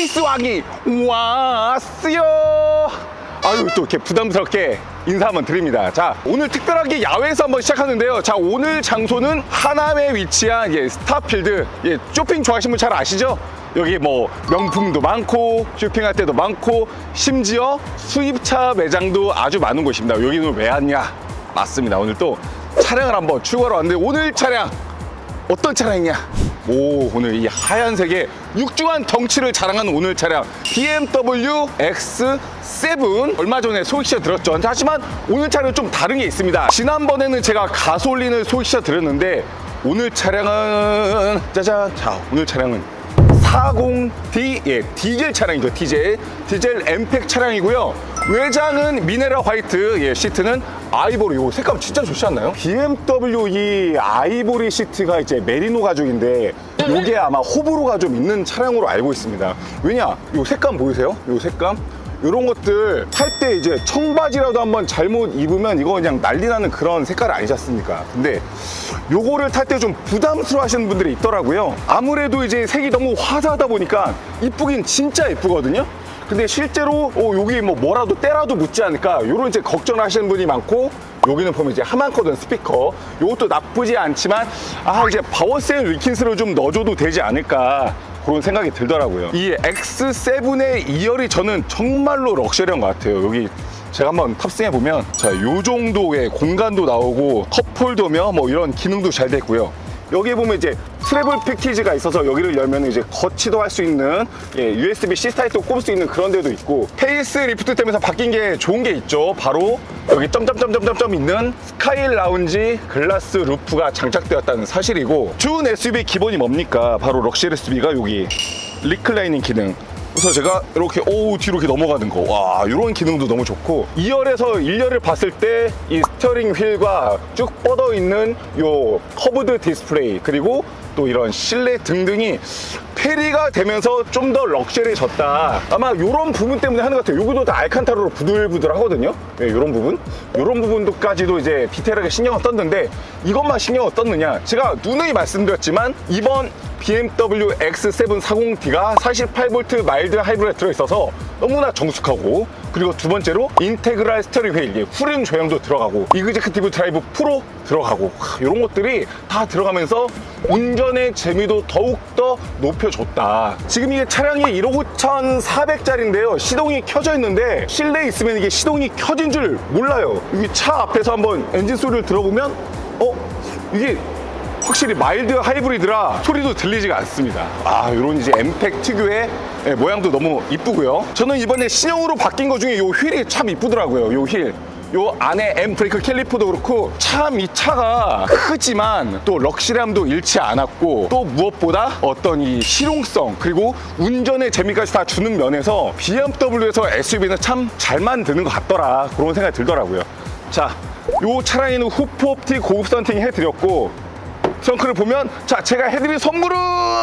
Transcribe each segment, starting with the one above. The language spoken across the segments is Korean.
리스왕이 왔어요. 아유, 또 이렇게 부담스럽게 인사 한번 드립니다. 자, 오늘 특별하게 야외에서 한번 시작하는데요. 자, 오늘 장소는 하남에 위치한 스타필드. 쇼핑 좋아하시는 분 잘 아시죠? 여기 뭐 명품도 많고 쇼핑할 때도 많고 심지어 수입차 매장도 아주 많은 곳입니다. 여기는 왜 왔냐? 맞습니다. 오늘 또 차량을 한번 출고하러 왔는데, 오늘 차량 어떤 차량이냐? 오늘 이 하얀색의 육중한 덩치를 자랑하는 오늘 차량 BMW X7. 얼마 전에 소개시켜 드렸죠. 하지만 오늘 차량은 좀 다른 게 있습니다. 지난번에는 제가 가솔린을 소개시켜 드렸는데, 오늘 차량은 짜잔. 자, 오늘 차량은 40D 디젤 차량이죠. 디젤 엠팩 차량이고요. 외장은 미네랄 화이트, 시트는 아이보리. 요 색감 진짜 좋지 않나요? BMW 이 아이보리 시트가 이제 메리노 가죽인데, 요게 아마 호불호가 좀 있는 차량으로 알고 있습니다. 왜냐? 요 색감 보이세요? 요 색감? 요런 것들 탈 때 이제 청바지라도 한번 잘못 입으면 이거 그냥 난리 나는 그런 색깔 아니지 않습니까? 근데 요거를 탈 때 좀 부담스러워 하시는 분들이 있더라고요. 아무래도 이제 색이 너무 화사하다 보니까 이쁘긴 진짜 이쁘거든요. 근데 실제로 여기 뭐라도 때라도 묻지 않을까, 요런 이제 걱정을 하시는 분이 많고, 여기는 보면 이제 하만코든 스피커, 요것도 나쁘지 않지만 이제 파워세일 위킨스를 좀 넣어줘도 되지 않을까, 그런 생각이 들더라고요. 이 X7의 2열이 저는 정말로 럭셔리한 것 같아요. 여기 제가 한번 탑승해 보면, 자, 요 정도의 공간도 나오고 컵홀더며 뭐 이런 기능도 잘 됐고요. 여기 보면 이제 트래블 패키지가 있어서 여기를 열면 이제 거치도 할 수 있는 USB-C 타입도 꼽을 수 있는 그런 데도 있고, 페이스 리프트 때문에 바뀐 게 좋은 게 있죠. 바로 여기 점점점점점 있는 스카이 라운지 글라스 루프가 장착되었다는 사실이고, 준 SUV 기본이 뭡니까? 바로 럭셔리 SUV가 여기 리클라이닝 기능. 그래서 제가 이렇게 뒤로 이렇게 넘어가는 거, 와, 이런 기능도 너무 좋고, 2열에서 1열을 봤을 때 이 스티어링 휠과 쭉 뻗어 있는 요 커브드 디스플레이, 그리고 또 이런 실내 등등이 페리가 되면서 좀 더 럭셔리해졌다. 아마 이런 부분 때문에 하는 것 같아요. 여기도 다 알칸타라로 부들부들 하거든요. 이런 부분도까지도 이제 디테일하게 신경을 썼는데, 이것만 신경을 썼느냐? 제가 누누이 말씀드렸지만 이번 BMW X7 40D가 48V 마일드 하이브리드가 들어있어서 너무나 정숙하고, 그리고 두 번째로 인테그랄 스티어링 휠, 후륜 조향도 들어가고, 이그제큐티브 드라이브 프로 들어가고, 이런 것들이 다 들어가면서 운전의 재미도 더욱더 높여줬다. 지금 이게 차량이 1억 5,400짜리인데요 시동이 켜져 있는데, 실내에 있으면 이게 시동이 켜진 줄 몰라요. 여기 차 앞에서 한번 엔진 소리를 들어보면 이게 확실히 마일드 하이브리드라 소리도 들리지가 않습니다. 이런 이제 엠팩 특유의 모양도 너무 이쁘고요. 저는 이번에 신형으로 바뀐 것 중에 요 휠이 참 이쁘더라고요. 요 휠, 요 안에 엠브레이크 캘리퍼도 그렇고, 참 이 차가 크지만 또 럭셔리함도 잃지 않았고, 또 무엇보다 어떤 이 실용성, 그리고 운전의 재미까지 다 주는 면에서 BMW에서 SUV는 참 잘 만드는 것 같더라, 그런 생각이 들더라고요. 자, 요 차량에는 후프 옵틱 고급 선팅 해드렸고, 선크를 보면, 자, 제가 해드릴 선물은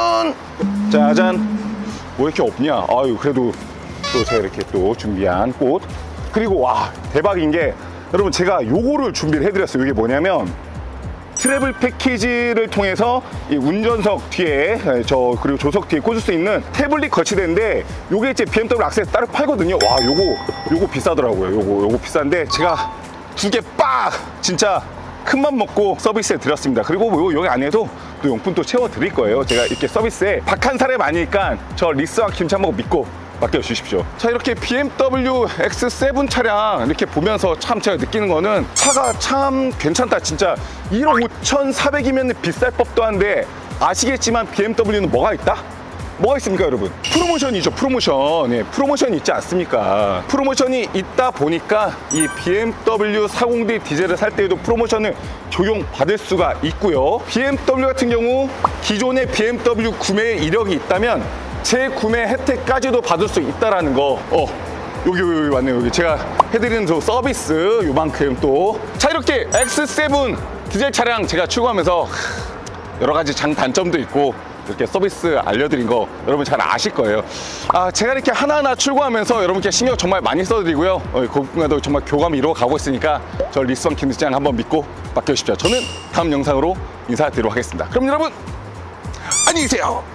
짜잔. 뭐 이렇게 없냐? 그래도 또 제가 이렇게 또 준비한 꽃. 그리고 와, 대박인 게, 여러분, 제가 요거를 준비를 해드렸어요. 이게 뭐냐면, 트래블 패키지를 통해서 이 운전석 뒤에 그리고 조석 뒤에 꽂을 수 있는 태블릿 거치대인데, 요게 이제 BMW 악세에서 따로 팔거든요. 와, 요거 비싸더라고요. 요거 비싼데 제가 두 개 빡 진짜 큰맘 먹고 서비스에 드렸습니다. 그리고 여기 안에도 또 용품 또 채워 드릴 거예요. 제가 이렇게 서비스에 박한 사람 아니니까 저 리스와 김치 한번 믿고 맡겨주십시오. 자, 이렇게 BMW X7 차량 이렇게 보면서 참 제가 느끼는 거는, 차가 참 괜찮다. 진짜 1억 5,400이면 비쌀 법도 한데, 아시겠지만 BMW는 뭐가 있다? 뭐가 있습니까, 여러분? 프로모션이죠. 프로모션. 프로모션이 있지 않습니까? 프로모션이 있다 보니까 이 BMW 40D 디젤을 살 때에도 프로모션을 적용받을 수가 있고요. BMW 같은 경우 기존의 BMW 구매 이력이 있다면 재구매 혜택까지도 받을 수 있다라는 거. 여기 왔네요. 여기 제가 해드리는 저 서비스 요만큼 또. 자, 이렇게 X7 디젤 차량 제가 출고하면서 여러 가지 장단점도 있고, 이렇게 서비스 알려드린 거 여러분 잘 아실 거예요. 제가 이렇게 하나하나 출고하면서 여러분께 신경 정말 많이 써드리고요. 그분과도 정말 교감이 이루어가고 있으니까 저 리스왕 김치장 한번 믿고 맡겨주십시오. 저는 다음 영상으로 인사드리도록 하겠습니다. 그럼 여러분, 안녕히 계세요.